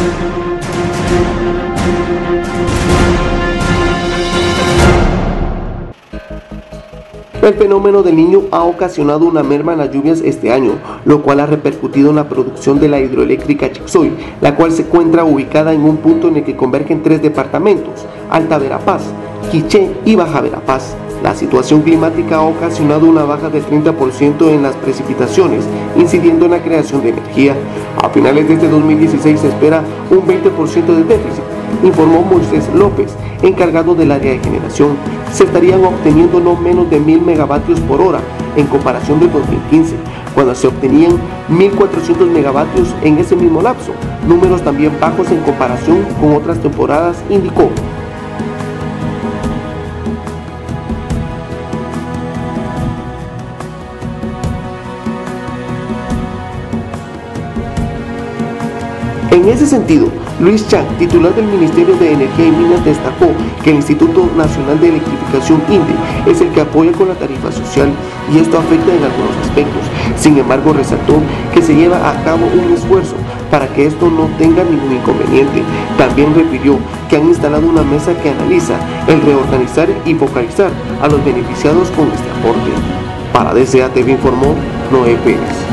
El fenómeno del Niño ha ocasionado una merma en las lluvias este año, lo cual ha repercutido en la producción de la hidroeléctrica Chixoy, la cual se encuentra ubicada en un punto en el que convergen tres departamentos, Alta Verapaz, Quiché y Baja Verapaz. La situación climática ha ocasionado una baja del 30% en las precipitaciones, incidiendo en la creación de energía. A finales de este 2016 se espera un 20% de déficit, informó Moisés López, encargado del área de generación. Se estarían obteniendo no menos de 1000 megavatios por hora en comparación del 2015, cuando se obtenían 1400 megavatios en ese mismo lapso, números también bajos en comparación con otras temporadas, indicó. En ese sentido, Luis Chang, titular del Ministerio de Energía y Minas, destacó que el Instituto Nacional de Electrificación INDE es el que apoya con la tarifa social y esto afecta en algunos aspectos. Sin embargo, resaltó que se lleva a cabo un esfuerzo para que esto no tenga ningún inconveniente. También refirió que han instalado una mesa que analiza el reorganizar y focalizar a los beneficiados con este aporte. Para DCA TV informó Noé Pérez.